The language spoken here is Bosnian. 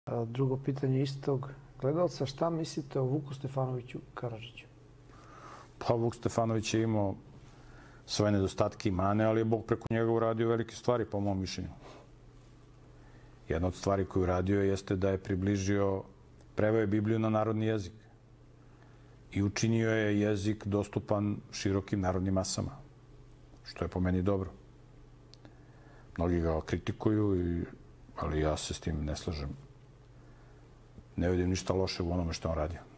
Drugo pitanje istog gledalca, šta mislite o Vuku Stefanoviću Karadžiću? Pa Vuk Stefanović je imao svoje nedostatke i mane, ali je Bog preko njega uradio velike stvari, po mom mišljenju. Jedna od stvari koju uradio jeste da je približio, preveo je Bibliju na narodni jezik i učinio je jezik dostupan širokim narodnim masama, što je po meni dobro. Mnogi ga kritikuju, ali ja se s tim ne slažem. Ne vidim ništa loše u onome što on radio.